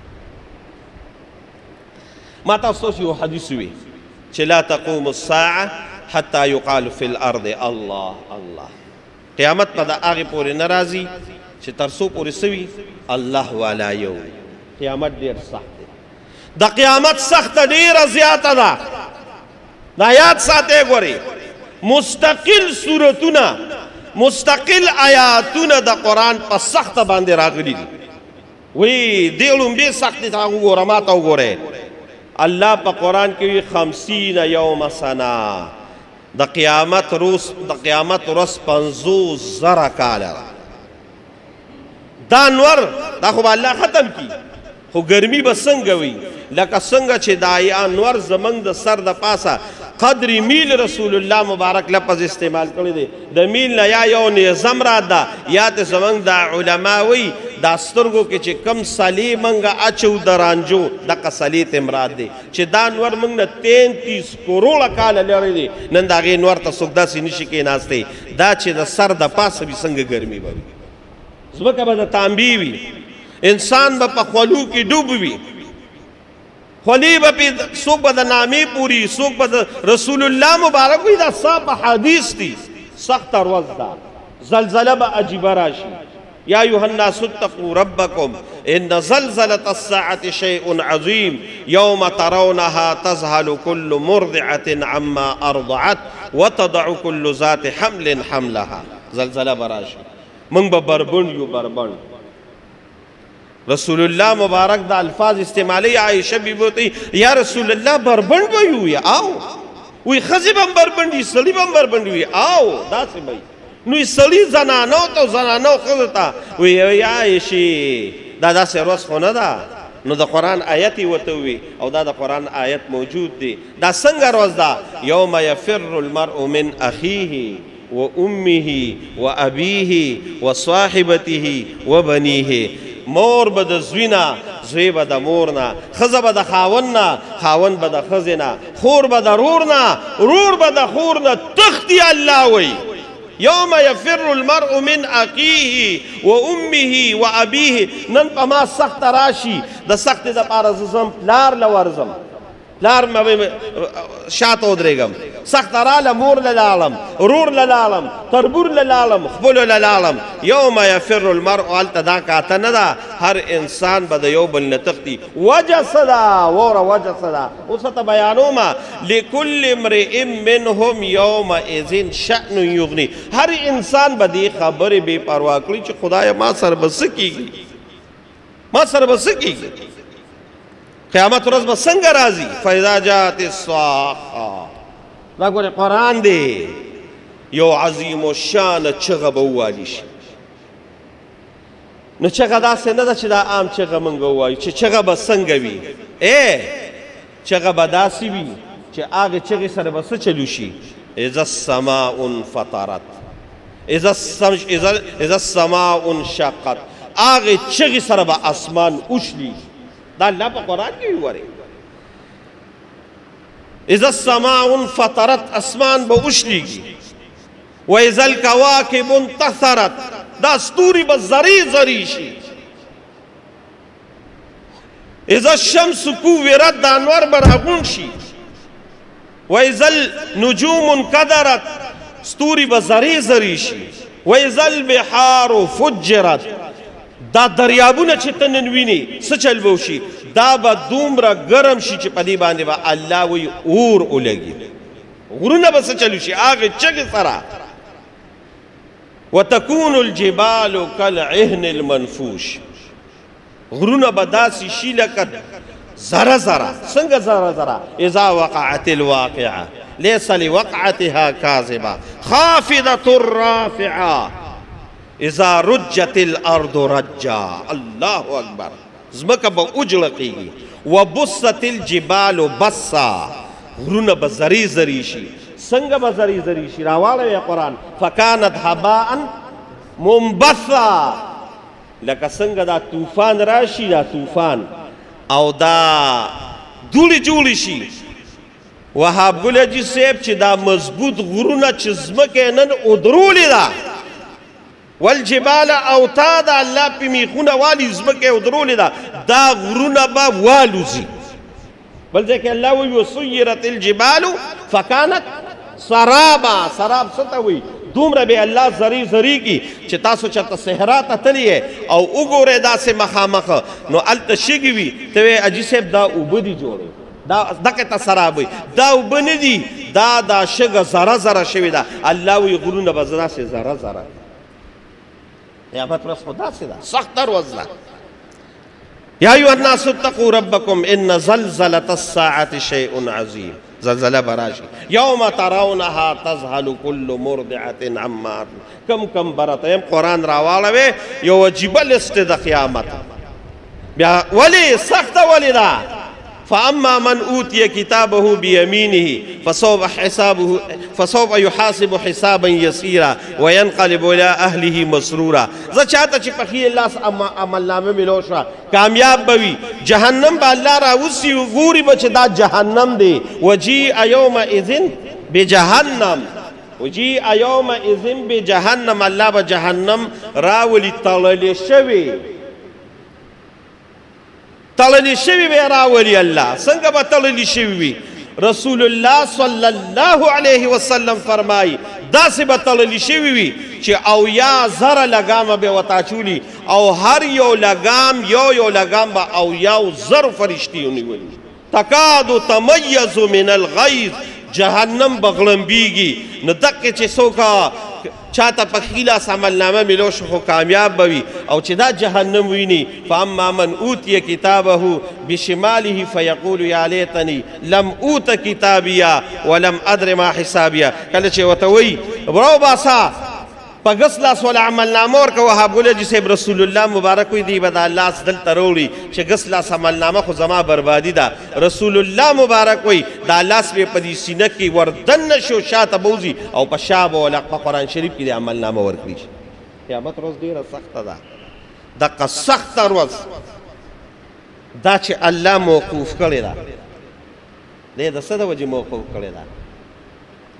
S1: ما تاسو ته یو حدیث وي چې لا تقوم الساعه حتی یقال فی الارض الله الله قیامت به د هغې پورې نه راځي چې تر څو پورې څه وي الله والا یو قیامت ډېر سخت دی د قیامت سخته ډېره زیاته ده دا یاد ساتئ ګورئ مستقل صورتونه مستقل آیاتونه د قرآن په سخته باندې راغلي دي وی دې لومبې سختې ته وګوره ما ته وګورئ الله په قرآن کې وي خمسین یوم سنه د قیامت روز د قیامت ورځ پنځوس زره کاله دا انور دا خو به الله ختم کي خو ګرمي به څنګه وي لکه څنګه چې دا انور زمونږ د سر د پاسه قدر میل رسول الله مبارک لفظ استعمال کړی دی د میل نه یا یو نظم را ده یا ته زمونږ دا علما وی دا سترګو کې چې کم سلی منګه اچو د رانجو دغه سلی ته مراد دی چې دا انور موږ نه تینتیس کروړه کاله لرې دی نن د هغې انور ته څوک داسې نشي کېناستی دا چې د سر د پاسه وي څنګه ګرمي به وي ځمکه به د تانبې وي انسان به په خولو کې ډوب وي خولې به پې څوک به د نامې پوري څوک به د رسول الله مبارک وي دا صاف حدیث دي سخته ورځ ده زلزله به عجیبه راشي یا ایها الناس اتقوا ربکم ان زلزلة الساعة شیء عظیم یوم ترونها تذهل كل مرضعة عما ارضعت وتضع كل ذات حمل حملها زلزله به راشي موږ به بربند یو بربند رسول الله مبارک دا الفاظ استعمالی عائشہ بیبی ہوتی یا رسول اللہ بربند بھئی ہوئی آو وی خزی بم بربند ہوئی سلی بم بربند ہوئی آو دا سی بھئی نوی سلی زنانو تو زنانو خزتا وی یا عائشی دا دا سی روز خونه دا نو دا قرآن آیتی وتوی او دا دا قرآن آیت موجود دی دا سنگ روز دا یوم یفر المرء من اخیه و امه و ابیه و صاحبته و بنیه مور به د زوی نه زوی به د مور نه ښځه به د خاوند نه خاوند به د ښځې نه خور به د رور نه رور به د خور نه تښتي الله وی یوم یفر المرء من اخیه و امه و ابیه. نن په ما سخت راشي د سخت د پاره زم پلار لورزم پلار مې شاته ودرېږم، سخت راله مور له لاړم، رور له لاړم، تربور له لاړم، خپلو له لاړم. یوم یفر المرء هلته دا کاته نه ده، هر انسان به د یو بل نه تښتي. وجه څه ده؟ وره وجه څه ده؟ اوس ته بیانومه. لکل امرئ منهم یومئذ شأن یغني. هر انسان به دې خبرې بې پروا کړي چې خدایه ما سره به څه کېږي، ما سره به څه کېږي، قیامت ورځ به څنګه راځي. فاذا جاءت الصاخه، دا ګورې قرآن دی، یو عظیم الشان چغه به ووالي شي. نو چغه داسې نه ده چې دا عام چغه موږ ووایو، چې چغه به څنګه وي. ای چغه به داسې وي چې هغې چغې سره به څه چلو شي. اذا السماء انفطرت، اذا السماء انشقت، هغې چغې سره به اسمان وشلي. دا الله په قرآن کې وایي. اذا السماء انفطرت، اسمان به وشلیږي. و اذا الکواکب انتثرت، دا ستوري به زری زری شي. اذا الشمس کورت، دا انوار به راغونډ شي. و اذا النجوم انکدرت، ستوري به زری زری شي. و اذا البحار فجرت، دا دریابونه چې ته نن وینې څه چل به وشي، دا به دومره ګرم شي چې په دې باندې به الله وایي اور ولګي، غرونه به څه چل وشي هغې چغې سره. وتكون الجبال كالعهن المنفوش، غرونه به داسې شي لکه ذره ذره. څنګه ذره ذره؟ اذا وقعت الواقعه ليس لوقعتها كاذبه خافضه رافعه اذا رجت الارض رجا. الله اکبر. ځمکه به وجړقېږي. وبست الجبال بسا، غرونه به زری زری شي. څنګه به زری زری شي؟ راواړوی قرآن. فکانت هباء منبثا، لکه څنګه دا طوفان راشي، دا طوفان او دا دوړې جوړې شي. وهاب ګل حاجي صاحب چې دا مضبوط غرونه چې ځمکه یې نن ودرولې ده، والجبال اوتادا، الله پې میخونه والي، ځمکه یې ودرولې ده، دا غرونه به والوځي. بل ځای کې الله وایي وسیرت الجبال فکانت سرابا. سراب څه ته وایي؟ دومره به الله زری زری کی چې تاسو چېرته صحرا ته تللی او وګورئ داسې مخامخ، نو هلته شګې وي، ته وایې حاجي صاحب دا اوبه دي جوړې، دا دغه ته سراب وایي. دا اوبه نه دي، دا دا شګه ذره ذره شوې ده. الله وایي غرونه به داسې ذره ذره. قیامت ورځ خو داسې ده، سخته ورځ ده. یا ایها الناس اتقوا ربکم ان زلزلة الساعة شیء عظیم. زلزله براشي یوم ترونها تذهل كل مرضعة عما. کم کم برته قرآن راواړوې، یو عجیبه لست د قیامت. بیا ولې سخته ولې ده؟ فاما من اوتي كتابه بيمينه فسوف حسابه فسوف يحاسب حسابا يسيرا وينقلب الى اهله مسرورا. زه چاته چې په خیر لاس عمل نامه ملو شوه کامیاب به وي. جهنم به الله راوسي، ګوري به چې دا جهنم دی. وجيء يومئذ بجهنم، وجيء يومئذ بجهنم، الله به جهنم راولي تړلې شوې، تړلې شوي به راولي. الله څنګه به تړلې شوي وي؟ رسول الله صلی الله علیه وسلم فرمایي داسې به تړلې شوي وي چې اویا زره لګامه به ورته اچولي، او هر یو لګام یو یو لګام به اویاو زرو فرشتې ونیولي. تکادو تمیز من الغیظ، جهنم به غړمبېږي. نو دقې چې څوک چاته په ښي لاس عملنامه ملو شو خو کامیاب به وي. او چې دا جهنم ویني، فاما من اوتي کتابه بشماله فیقول یا لیتنی لم اوت کتابیا ولم ادر ما حسابیا. کله چې ورته وایي برو باسا په ګس لاس ولا عملنامه ورکه، وهاب ګل حاجي صاحب رسول الله مبارک وایي دی به دا لاس دلته راوړي چې ګس لاس عملنامه خو زما بربادي ده. رسول الله مبارک وایي دا لاس به په دې سینه کې وردننه شو، شاته به وځي او په شا به ولا په قرآن شریف کې د عملنامه ورکړي. قیامت ورځ ډېره سخته ده. دغه سخته ورځ دا چې الله موقوف کړې ده، دی د څه د وجې موقوف کړې ده؟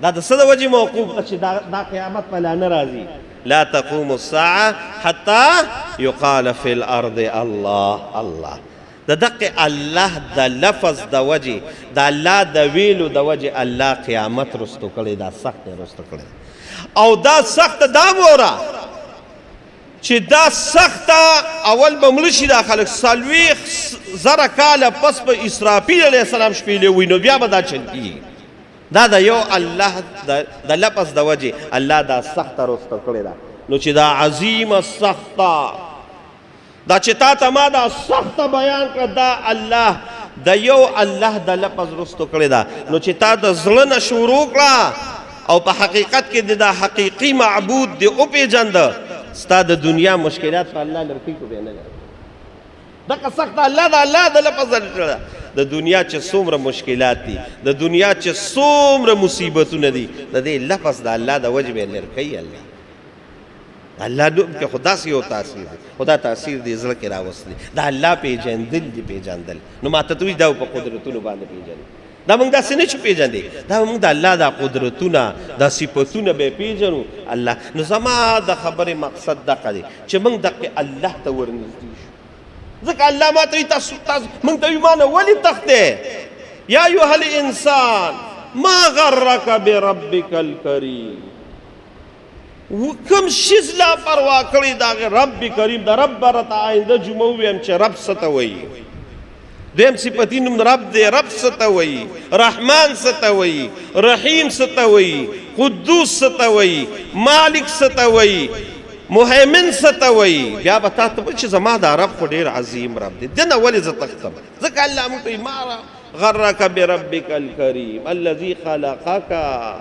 S1: دا د څه د وجې موقوف ده چې دا قیامت په لا نه راځي لا تقوم الساعه حتى يقال في الارض الله الله د دقه الله د لفظ د وجې د الله د ویلو د وجې الله قیامت رستو کړی دا سخت رستو کړی او دا سخت دا موره چې دا سخت اول به مړه شي دا خلک څلوېښت زره کاله پس به اسرافیل علیه السلام شپېلې وي نو بیا به دا چل کېږي دا د یو الله د لفظ د وجې الله دا سخته رسته کړې ده نو چې دا عظیمه سخته دا چې تا ته ما دا سخته بیان کړه دا الله د یو الله د لفظ رسته کړې ده نو چې تا د زړه نه شروع کړه او په حقیقت کې د دا حقیقي معبود دې وپېژنده ستا د دنیا مشکلات په الله لرکۍ کو بیا نه لري دغه سخته الله د الله د لفظ ده د دنیا چې څومره مشکلات دي د دنیا چې څومره مصیبتونه دي د دې لفظ د الله د وجې به لرې کوي الله الله نوم کې خو داسې یو تاثیر دی خو دا تاثیر دې زړه کې راوستلی د الله پېژندل دي پېژندل نو ماته ته وایي دا په قدرتونو باندې پېژني دا موږ داسې نه چې پېژندې دا موږ د الله دا قدرتونه دا صفتونه به پېژنو الله نو زما د خبرې مقصد دغه دی چې موږ دغه الله ته ورنږدې شو ځکه الله ما ته تاسو تاسو موږ ته ما نه ولې تښتې یا ایها الانسان ما غرک بربک الکریم کوم شیز لا پروا کړی د هغې رب کریم د رب به راته آینده جمعه وویم چې رب څه ته وایي دویم صفتي نوم رب دی رب څه ته وایي رحمان څه ته وایي رحیم څه ته وایي قدوس څه ته وایي مالک څه ته وایي مهیمن څه ته وایي بیا به تا ته وایي چې زما دا رب خو ډېر عظیم رب دی دې نه ولې زه تښتم ځکه الله موږ ته ما غرک بربک الکریم الذي خلقک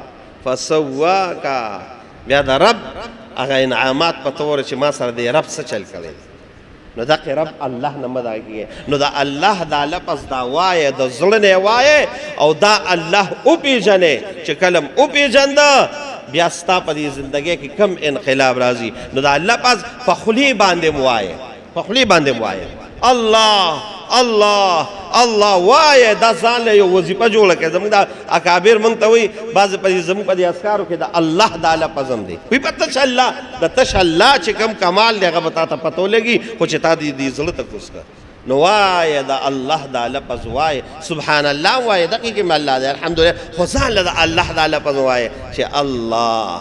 S1: فسواک بیا د رب هغه انعامات په طور چې ما سره د رب څه چل کړی نو دغه رب الله نه مه دغه کېږي نو د الله دا لفظ دا وایه د زړه نه وایه او دا الله وپېژنې چې کله م وپېژنده بیا ستا په دې زندګۍ کې کم انقلاب راځي نو دا لفظ په خولې باندې م وایه په خولې باندې م وایه الله الله الله وایه دا ځان له یو وظیفه جوړه کړه زموږ دا اکابر موږ ته وایي بعضې په دې زموږ په دې اسکارو کې د الله دا لفظ هم دی وایي په تش الله د تش الله چې کوم کمال دی هغه به تا ته پته ولګي خو چې تا دې دې زړه ته کوز کړه نو وایه د الله دا لفظ وایه سبحان الله وایه دقیقې مې الله دی الحمدلله خو ځان له د الله دا لفظ وایه چې الله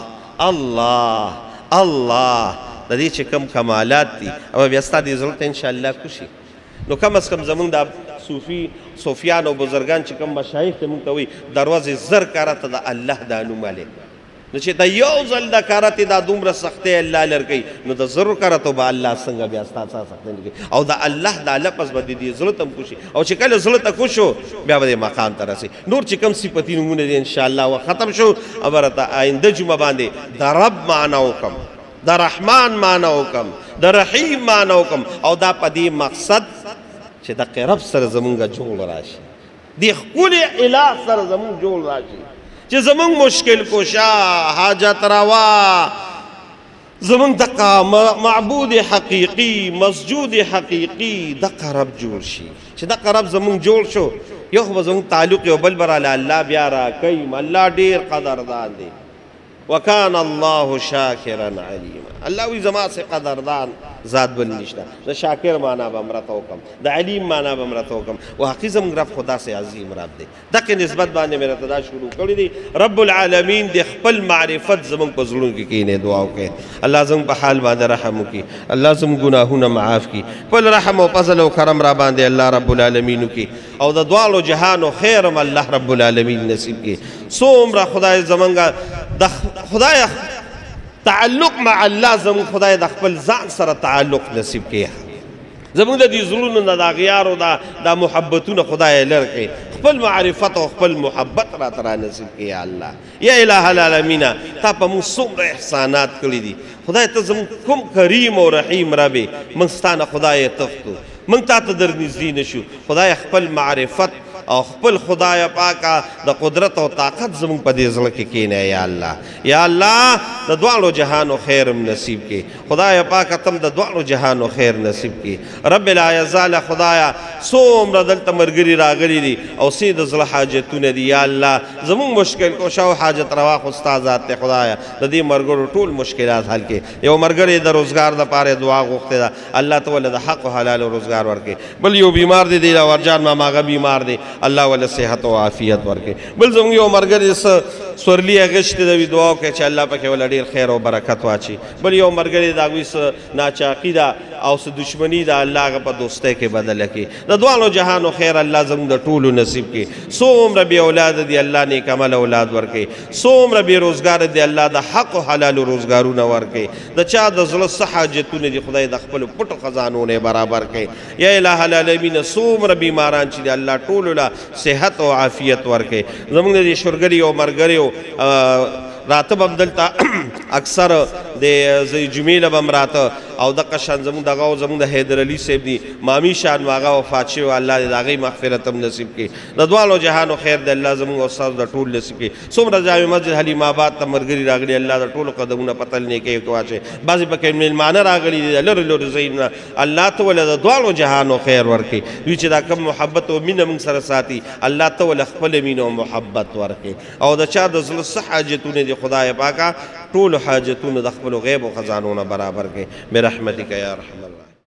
S1: الله الله د دې چې کوم کمالات دي او بیا ستا دې زړه ته انشاءالله کوشي نو کم از کم زمونږ دا صوفي صوفیان او بزرگان چې کوم مشایخ ته موږ ته وایي دروازې زر کاره ته د الله دا نوم علی نو چې د یو ځل د کاره ته دا دومره سختۍ الله لرکوي نو د زرو کاره ته به الله څنګه بیا ستا څه سختۍ نه کوي او د الله دا لفظ به د دې زړه ته هم کوشي او چې کله زړه ته کوش شو بیا به دې مقام ته رسي نور چې کوم صفتي نومونه دي انشاءالله و ختم شو او به راته آینده جمعه باندې د رب معنا وکم د رحمان معنا وکم د رحیم معنا وکم او دا په دې مقصد چې د رب سره زمونږ جوړ راشي د ښکلي اله سره زمونږ جوړ راشي چې زمونږ مشکل کشا حاجت روا زمونږ دغه معبود حقیقي مسجود حقیقي دغه رب جوړ شي چې دغه رب زمونږ جوړ شو یو خو به زمونږ تعلق یو بل براله الله بیا راکوي الله ډېر قدردان دی وکان الله شاکرا علیما الله وی زما سے قدردان ذات بل نشته د شاکر معنا به امرته وکم د علیم معنا به امرته وکم او حقیقم رب خدا سے عظیم رب دی دغه نسبت باندې مې راته دا شروع کړی دی رب العالمین د خپل معرفت زمونږ په زړونو کې کینې دعا وکړي الله زموږ په حال باندې رحم وکړي الله زموږ ګناهونه معاف کړي خپل رحم او فضل او کرم را باندې الله رب العالمین وکړي او د دواړو جهانو خیرم الله رب العالمین نصیب کړي څومره خدای زمونږ د خدای تعلق مع الله زمون خدای د خپل ځان سره تعلق نصیب کړي زمون د دې زړونو نه د اغیارو د محبتونه خدای لر کړي خپل معرفت او خپل محبت را ترا نصیب کړي یا الله یا الہ العالمین تا په موږ څومره احسانات کړي دي خدای ته زمون کوم کریم او رحیم ربي موږ ستانه خدای تفتو موږ تا ته در نږدې نشو خدای خپل معرفت او خپل خدای پاکه د قدرت او طاقت زموږ په دې زړه کې کښېنی یا الله یا الله د دواړو جهانو خیر نصیب کړي خدای پاکه تم د دواړو جهانو خیر نصیب کړي رب العزة خدایا څومره دلته ملګري راغلي دي او سې د زړه حاجتونه دي یا الله زموږ مشکل کوشه او حاجت روا خو ستا ذات دی خدایه د دې ملګرو ټول مشکلات حل کړي یو ملګری د روزګار دپاره دعا غوښتې ده الله ته ولې د حق او حلالو روزګار ورکړي بل یو بیمار دی دی ورجان ماما هغه بیمار دی الله ولې صحت او عافیت ورکړي بل زموږ یو ملګری څه سورلي اغشتې ده دعا وکړئ چې الله پکې ولې ډېر خیر او برکت واچي بل یو ملګری د هغوی څه ناچاقي ده او څه دشمني ده الله هغه په دوستۍ کې بدله کړي د دواړو جهانو خیر الله زموږ د ټولو نصیب کړي څومره بې اولاده دي الله نیک عمل اولاد ورکړي څومره بې روزګاره دي الله د حق او حلالو روزګارونه ورکړي د چا د زړه څه حاجتونه دي خدای د خپلو پټو خزانو نه برابر کړي یا الٰه العالمین څومره بیماران چې دي الله ټولو له صحت او عافیت ورکړي زموږ د دې شورګري او مرګریو راته به هم دلته اکثر د جمعې نه به هم راته او دغه شان زموږ دغه او زموږ د حیدرعلي صاحب دي مامي شان هغه وفات شوي الله دې د هغوی مغفرت هم نصیب کړي د دواړو جهانو خیر د الله زموږ او ستاسو د ټول نصیب کړي څومره جامع مسجد حلیم آباد ته ملګري راغلي الله د ټولو قدمونه په تل نیکۍ کې واچوي بعضې پکې مېلمانه راغلي دي د لرې لرې ځایونه الله ته ولې د دواړو جهانو خیر ورکړي دوی چې دا کم محبت او مینه موږ سره ساتي الله ته ولې خپله مینه او محبت ورکړي او د چا د زړه څه حاجتونه دي خدای پاکه ټولو حاجتونه د خپلو غیب او خزانو نه برابر کړي برحمتک یا ارحم الراحمین